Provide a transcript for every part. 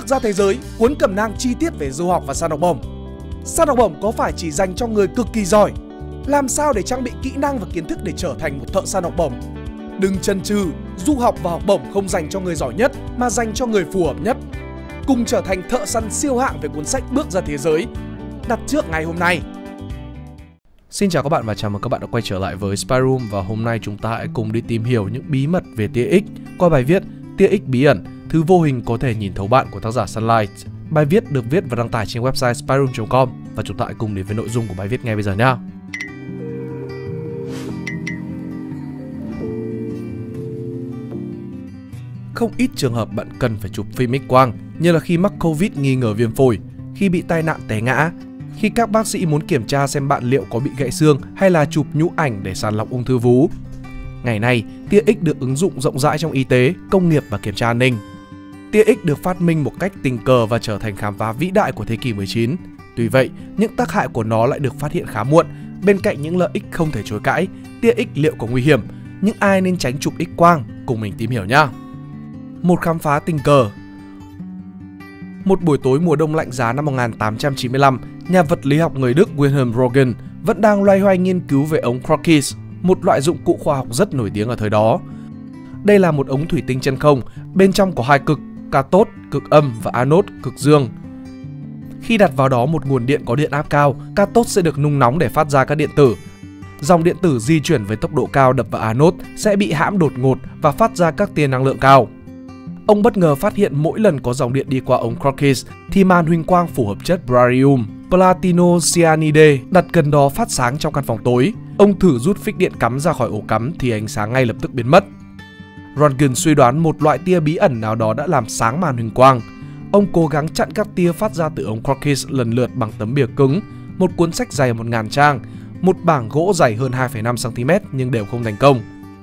bước ra thế giới, cuốn cẩm nang chi tiết về du học và săn học bổng. Săn học bổng có phải chỉ dành cho người cực kỳ giỏi? Làm sao để trang bị kỹ năng và kiến thức để trở thành một thợ săn học bổng? Đừng chần chừ, du học và học bổng không dành cho người giỏi nhất mà dành cho người phù hợp nhất. Cùng trở thành thợ săn siêu hạng về cuốn sách Bước ra thế giới. Đặt trước ngày hôm nay. Xin chào các bạn và chào mừng các bạn đã quay trở lại với Spy Room, và hôm nay chúng ta hãy cùng đi tìm hiểu những bí mật về tia X qua bài viết Tia X bí ẩn, thứ vô hình có thể nhìn thấu bạn của tác giả Sunlight. Bài viết được viết và đăng tải trên website spyroom.com và chúng ta hãy cùng đến với nội dung của bài viết ngay bây giờ nhé. Không ít trường hợp bạn cần phải chụp phim X quang, như là khi mắc Covid nghi ngờ viêm phổi, khi bị tai nạn té ngã, khi các bác sĩ muốn kiểm tra xem bạn liệu có bị gãy xương, hay là chụp nhũ ảnh để sàng lọc ung thư vú. Ngày nay, tia X được ứng dụng rộng rãi trong y tế, công nghiệp và kiểm tra an ninh. Tia X được phát minh một cách tình cờ và trở thành khám phá vĩ đại của thế kỷ 19. Tuy vậy, những tác hại của nó lại được phát hiện khá muộn. Bên cạnh những lợi ích không thể chối cãi, tia X liệu có nguy hiểm? Nhưng ai nên tránh chụp X quang? Cùng mình tìm hiểu nhé. Một khám phá tình cờ. Một buổi tối mùa đông lạnh giá năm 1895, nhà vật lý học người Đức Wilhelm Röntgen vẫn đang loay hoay nghiên cứu về ống Crookes, một loại dụng cụ khoa học rất nổi tiếng ở thời đó. Đây là một ống thủy tinh chân không, bên trong có hai cực, cathode cực âm và anode cực dương. Khi đặt vào đó một nguồn điện có điện áp cao, cathode sẽ được nung nóng để phát ra các điện tử. Dòng điện tử di chuyển với tốc độ cao đập vào anode sẽ bị hãm đột ngột và phát ra các tia năng lượng cao. Ông bất ngờ phát hiện mỗi lần có dòng điện đi qua ống Crookes thì màn huỳnh quang phủ hợp chất barium, platinocyanide đặt gần đó phát sáng trong căn phòng tối. Ông thử rút phích điện cắm ra khỏi ổ cắm thì ánh sáng ngay lập tức biến mất. Röntgen suy đoán một loại tia bí ẩn nào đó đã làm sáng màn huỳnh quang. Ông cố gắng chặn các tia phát ra từ ống Crookes lần lượt bằng tấm bìa cứng, một cuốn sách dày 1000 trang, một bảng gỗ dày hơn 2,5 cm nhưng đều không thành công.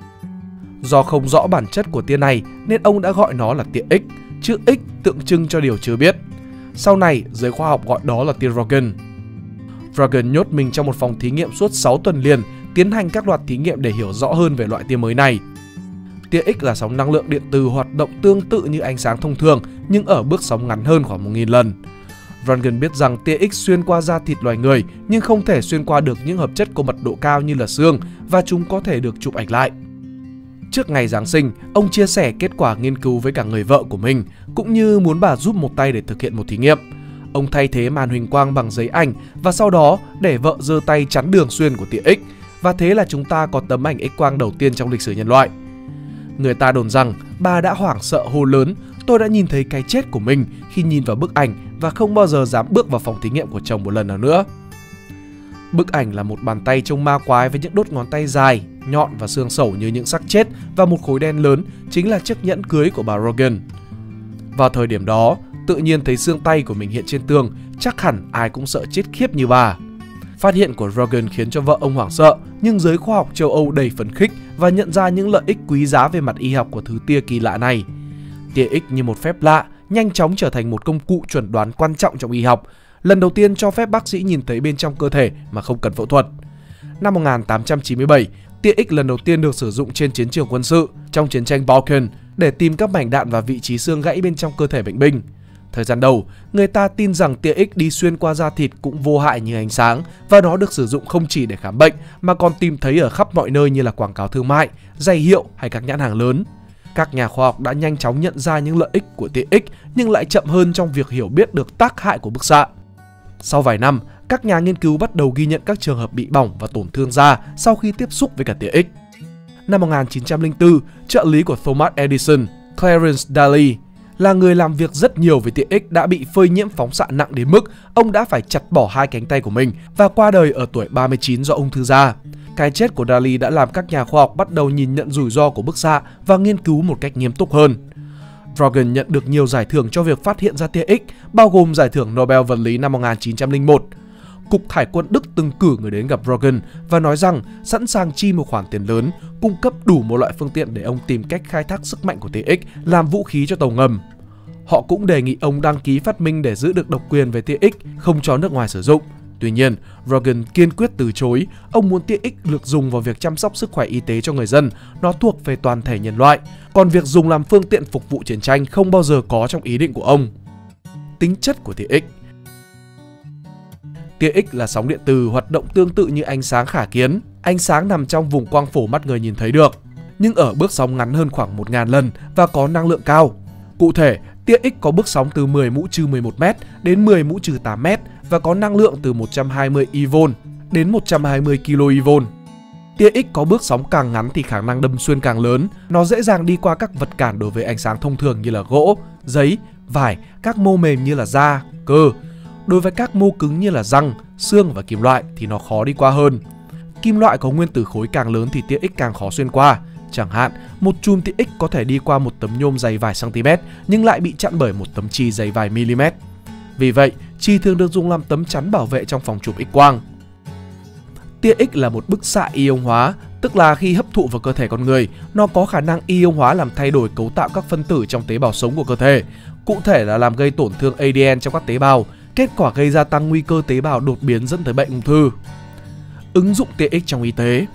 Do không rõ bản chất của tia này nên ông đã gọi nó là tia X, chữ X tượng trưng cho điều chưa biết. Sau này, giới khoa học gọi đó là tia Röntgen. Röntgen nhốt mình trong một phòng thí nghiệm suốt 6 tuần liền, tiến hành các loạt thí nghiệm để hiểu rõ hơn về loại tia mới này. Tia X là sóng năng lượng điện từ hoạt động tương tự như ánh sáng thông thường nhưng ở bước sóng ngắn hơn khoảng 1000 lần. Röntgen biết rằng tia X xuyên qua da thịt loài người nhưng không thể xuyên qua được những hợp chất có mật độ cao như là xương, và chúng có thể được chụp ảnh lại. Trước ngày Giáng sinh, ông chia sẻ kết quả nghiên cứu với cả người vợ của mình, cũng như muốn bà giúp một tay để thực hiện một thí nghiệm. Ông thay thế màn huỳnh quang bằng giấy ảnh và sau đó để vợ giơ tay chắn đường xuyên của tia X, và thế là chúng ta có tấm ảnh X quang đầu tiên trong lịch sử nhân loại. Người ta đồn rằng bà đã hoảng sợ hô lớn: "Tôi đã nhìn thấy cái chết của mình" khi nhìn vào bức ảnh và không bao giờ dám bước vào phòng thí nghiệm của chồng một lần nào nữa. Bức ảnh là một bàn tay trông ma quái với những đốt ngón tay dài, nhọn và xương sẩu như những xác chết, và một khối đen lớn chính là chiếc nhẫn cưới của bà Röntgen. Vào thời điểm đó, tự nhiên thấy xương tay của mình hiện trên tường, chắc hẳn ai cũng sợ chết khiếp như bà. Phát hiện của Röntgen khiến cho vợ ông hoảng sợ, nhưng giới khoa học châu Âu đầy phấn khích và nhận ra những lợi ích quý giá về mặt y học của thứ tia kỳ lạ này. Tia X như một phép lạ, nhanh chóng trở thành một công cụ chẩn đoán quan trọng trong y học, lần đầu tiên cho phép bác sĩ nhìn thấy bên trong cơ thể mà không cần phẫu thuật. Năm 1897, tia X lần đầu tiên được sử dụng trên chiến trường quân sự trong chiến tranh Balkan để tìm các mảnh đạn và vị trí xương gãy bên trong cơ thể bệnh binh. Thời gian đầu, người ta tin rằng tia X đi xuyên qua da thịt cũng vô hại như ánh sáng, và nó được sử dụng không chỉ để khám bệnh mà còn tìm thấy ở khắp mọi nơi như là quảng cáo thương mại, giày hiệu hay các nhãn hàng lớn. Các nhà khoa học đã nhanh chóng nhận ra những lợi ích của tia X nhưng lại chậm hơn trong việc hiểu biết được tác hại của bức xạ. Sau vài năm, các nhà nghiên cứu bắt đầu ghi nhận các trường hợp bị bỏng và tổn thương da sau khi tiếp xúc với cả tia X. Năm 1904, trợ lý của Thomas Edison, Clarence Daly, là người làm việc rất nhiều với tia X, đã bị phơi nhiễm phóng xạ nặng đến mức ông đã phải chặt bỏ 2 cánh tay của mình và qua đời ở tuổi 39 do ung thư da. Cái chết của Daly đã làm các nhà khoa học bắt đầu nhìn nhận rủi ro của bức xạ và nghiên cứu một cách nghiêm túc hơn. Röntgen nhận được nhiều giải thưởng cho việc phát hiện ra tia X, bao gồm giải thưởng Nobel vật lý năm 1901. Cục Hải quân Đức từng cử người đến gặp Röntgen và nói rằng sẵn sàng chi một khoản tiền lớn, cung cấp đủ một loại phương tiện để ông tìm cách khai thác sức mạnh của tia X làm vũ khí cho tàu ngầm. Họ cũng đề nghị ông đăng ký phát minh để giữ được độc quyền về tia X, không cho nước ngoài sử dụng. Tuy nhiên, Röntgen kiên quyết từ chối. Ông muốn tia X được dùng vào việc chăm sóc sức khỏe y tế cho người dân, nó thuộc về toàn thể nhân loại. Còn việc dùng làm phương tiện phục vụ chiến tranh không bao giờ có trong ý định của ông. Tính chất của tia X. Tia X là sóng điện từ hoạt động tương tự như ánh sáng khả kiến. Ánh sáng nằm trong vùng quang phổ mắt người nhìn thấy được, nhưng ở bước sóng ngắn hơn khoảng 1000 lần và có năng lượng cao. Cụ thể, tia X có bước sóng từ 10 mũ trừ 11 m đến 10 mũ trừ 8 m và có năng lượng từ 120 eV đến 120 kV. Tia X có bước sóng càng ngắn thì khả năng đâm xuyên càng lớn. Nó dễ dàng đi qua các vật cản đối với ánh sáng thông thường như là gỗ, giấy, vải, các mô mềm như là da, cơ. Đối với các mô cứng như là răng, xương và kim loại thì nó khó đi qua hơn. Kim loại có nguyên tử khối càng lớn thì tia X càng khó xuyên qua. Chẳng hạn, một chùm tia X có thể đi qua một tấm nhôm dày vài cm nhưng lại bị chặn bởi một tấm chì dày vài mm. Vì vậy, chì thường được dùng làm tấm chắn bảo vệ trong phòng chụp X-quang. Tia X là một bức xạ ion hóa, tức là khi hấp thụ vào cơ thể con người, nó có khả năng ion hóa làm thay đổi cấu tạo các phân tử trong tế bào sống của cơ thể. Cụ thể là làm gây tổn thương ADN trong các tế bào, kết quả gây ra tăng nguy cơ tế bào đột biến dẫn tới bệnh ung thư. Ứng dụng tia X trong y tế.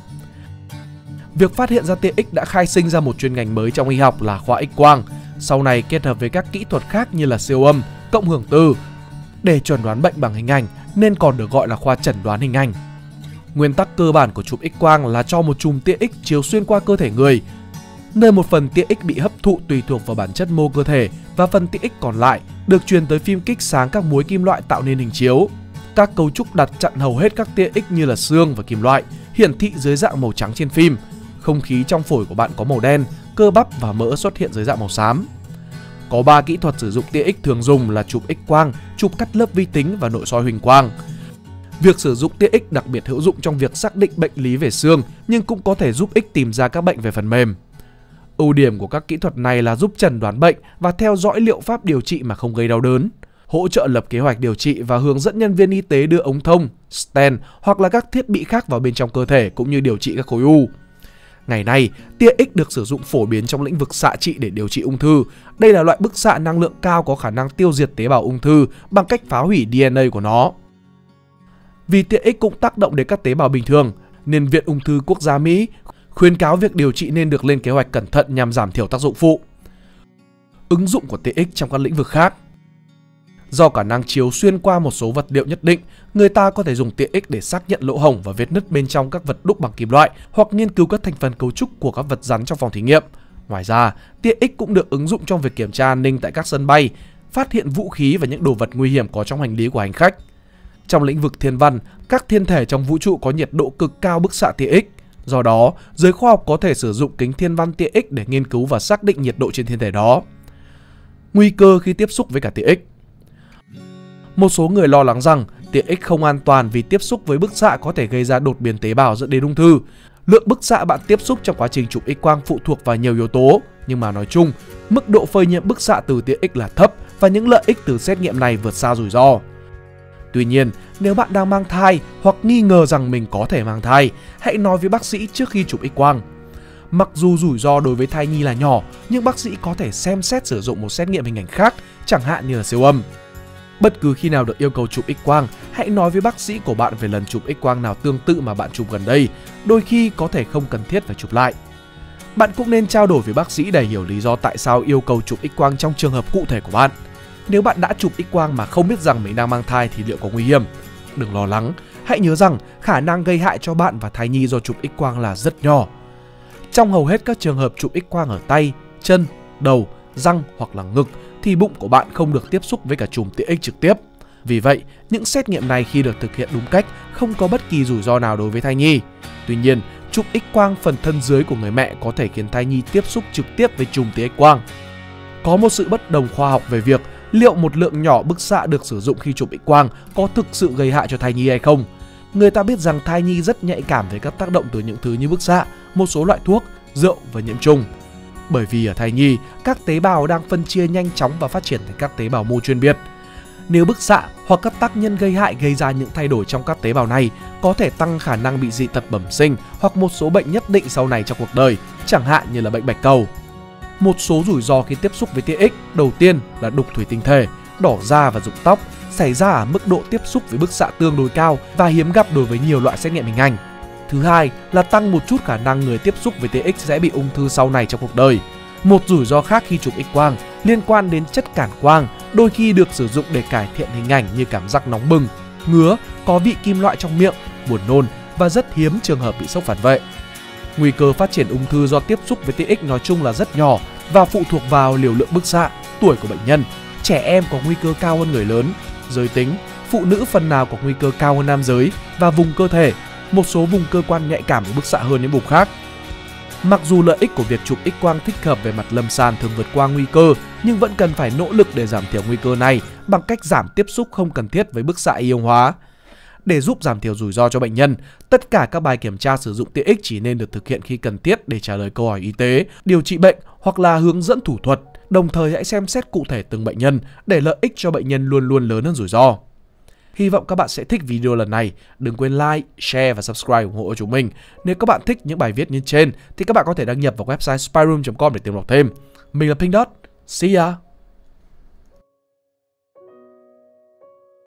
Việc phát hiện ra tia X đã khai sinh ra một chuyên ngành mới trong y học là khoa X-quang, sau này kết hợp với các kỹ thuật khác như là siêu âm, cộng hưởng từ để chẩn đoán bệnh bằng hình ảnh, nên còn được gọi là khoa chẩn đoán hình ảnh. Nguyên tắc cơ bản của chụp X-quang là cho một chùm tia X chiếu xuyên qua cơ thể người, nơi một phần tia X bị hấp thụ tùy thuộc vào bản chất mô cơ thể và phần tia X còn lại được truyền tới phim kích sáng các múi kim loại tạo nên hình chiếu. Các cấu trúc đặt chặn hầu hết các tia X như là xương và kim loại, hiển thị dưới dạng màu trắng trên phim. Không khí trong phổi của bạn có màu đen, cơ bắp và mỡ xuất hiện dưới dạng màu xám. Có 3 kỹ thuật sử dụng tia X thường dùng là chụp X-quang, chụp cắt lớp vi tính và nội soi huỳnh quang. Việc sử dụng tia X đặc biệt hữu dụng trong việc xác định bệnh lý về xương, nhưng cũng có thể giúp X tìm ra các bệnh về phần mềm. Ưu điểm của các kỹ thuật này là giúp chẩn đoán bệnh và theo dõi liệu pháp điều trị mà không gây đau đớn, hỗ trợ lập kế hoạch điều trị và hướng dẫn nhân viên y tế đưa ống thông, stent hoặc là các thiết bị khác vào bên trong cơ thể cũng như điều trị các khối u. Ngày nay, tia X được sử dụng phổ biến trong lĩnh vực xạ trị để điều trị ung thư. Đây là loại bức xạ năng lượng cao có khả năng tiêu diệt tế bào ung thư bằng cách phá hủy DNA của nó. Vì tia X cũng tác động đến các tế bào bình thường, nên Viện Ung thư Quốc gia Mỹ khuyến cáo việc điều trị nên được lên kế hoạch cẩn thận nhằm giảm thiểu tác dụng phụ. Ứng dụng của tia X trong các lĩnh vực khác. Do khả năng chiếu xuyên qua một số vật liệu nhất định, người ta có thể dùng tia X để xác nhận lỗ hổng và vết nứt bên trong các vật đúc bằng kim loại hoặc nghiên cứu các thành phần cấu trúc của các vật rắn trong phòng thí nghiệm. Ngoài ra, tia X cũng được ứng dụng trong việc kiểm tra an ninh tại các sân bay, phát hiện vũ khí và những đồ vật nguy hiểm có trong hành lý của hành khách. Trong lĩnh vực thiên văn, các thiên thể trong vũ trụ có nhiệt độ cực cao bức xạ tia X. Do đó, giới khoa học có thể sử dụng kính thiên văn tia X để nghiên cứu và xác định nhiệt độ trên thiên thể đó. Nguy cơ khi tiếp xúc với cả tia X. Một số người lo lắng rằng tia X không an toàn vì tiếp xúc với bức xạ có thể gây ra đột biến tế bào dẫn đến ung thư. Lượng bức xạ bạn tiếp xúc trong quá trình chụp X-quang phụ thuộc vào nhiều yếu tố, nhưng mà nói chung, mức độ phơi nhiễm bức xạ từ tia X là thấp và những lợi ích từ xét nghiệm này vượt xa rủi ro. Tuy nhiên, nếu bạn đang mang thai hoặc nghi ngờ rằng mình có thể mang thai, hãy nói với bác sĩ trước khi chụp X-quang. Mặc dù rủi ro đối với thai nhi là nhỏ, nhưng bác sĩ có thể xem xét sử dụng một xét nghiệm hình ảnh khác, chẳng hạn như là siêu âm. Bất cứ khi nào được yêu cầu chụp X-quang, hãy nói với bác sĩ của bạn về lần chụp X-quang nào tương tự mà bạn chụp gần đây, đôi khi có thể không cần thiết phải chụp lại. Bạn cũng nên trao đổi với bác sĩ để hiểu lý do tại sao yêu cầu chụp X-quang trong trường hợp cụ thể của bạn. Nếu bạn đã chụp X-quang mà không biết rằng mình đang mang thai thì liệu có nguy hiểm? Đừng lo lắng, hãy nhớ rằng khả năng gây hại cho bạn và thai nhi do chụp X-quang là rất nhỏ. Trong hầu hết các trường hợp chụp X-quang ở tay, chân, đầu, răng hoặc là ngực thì bụng của bạn không được tiếp xúc với cả chùm tia X trực tiếp. Vì vậy, những xét nghiệm này khi được thực hiện đúng cách không có bất kỳ rủi ro nào đối với thai nhi. Tuy nhiên, chụp X-quang phần thân dưới của người mẹ có thể khiến thai nhi tiếp xúc trực tiếp với chùm tia X-quang. Có một sự bất đồng khoa học về việc liệu một lượng nhỏ bức xạ được sử dụng khi chụp X-quang có thực sự gây hại cho thai nhi hay không. Người ta biết rằng thai nhi rất nhạy cảm với các tác động từ những thứ như bức xạ, một số loại thuốc, rượu và nhiễm trùng. Bởi vì ở thai nhi, các tế bào đang phân chia nhanh chóng và phát triển thành các tế bào mô chuyên biệt. Nếu bức xạ hoặc các tác nhân gây hại gây ra những thay đổi trong các tế bào này, có thể tăng khả năng bị dị tật bẩm sinh hoặc một số bệnh nhất định sau này trong cuộc đời, chẳng hạn như là bệnh bạch cầu. Một số rủi ro khi tiếp xúc với tia X đầu tiên là đục thủy tinh thể, đỏ da và rụng tóc, xảy ra ở mức độ tiếp xúc với bức xạ tương đối cao và hiếm gặp đối với nhiều loại xét nghiệm hình ảnh. Thứ hai là tăng một chút khả năng người tiếp xúc với tia X sẽ bị ung thư sau này trong cuộc đời. Một rủi ro khác khi chụp X-quang liên quan đến chất cản quang, đôi khi được sử dụng để cải thiện hình ảnh như cảm giác nóng bừng, ngứa, có vị kim loại trong miệng, buồn nôn và rất hiếm trường hợp bị sốc phản vệ. Nguy cơ phát triển ung thư do tiếp xúc với tia X nói chung là rất nhỏ và phụ thuộc vào liều lượng bức xạ, tuổi của bệnh nhân. Trẻ em có nguy cơ cao hơn người lớn, giới tính, phụ nữ phần nào có nguy cơ cao hơn nam giới và vùng cơ thể, một số vùng cơ quan nhạy cảm với bức xạ hơn những vùng khác. Mặc dù lợi ích của việc chụp X-quang thích hợp về mặt lâm sàng thường vượt qua nguy cơ, nhưng vẫn cần phải nỗ lực để giảm thiểu nguy cơ này bằng cách giảm tiếp xúc không cần thiết với bức xạ ion hóa. Để giúp giảm thiểu rủi ro cho bệnh nhân, tất cả các bài kiểm tra sử dụng tia X chỉ nên được thực hiện khi cần thiết để trả lời câu hỏi y tế, điều trị bệnh hoặc là hướng dẫn thủ thuật. Đồng thời hãy xem xét cụ thể từng bệnh nhân để lợi ích cho bệnh nhân luôn luôn lớn hơn rủi ro. Hy vọng các bạn sẽ thích video lần này. Đừng quên like, share và subscribe ủng hộ chúng mình. Nếu các bạn thích những bài viết như trên thì các bạn có thể đăng nhập vào website spyroom.com để tìm đọc thêm. Mình là Pink Dot. See ya!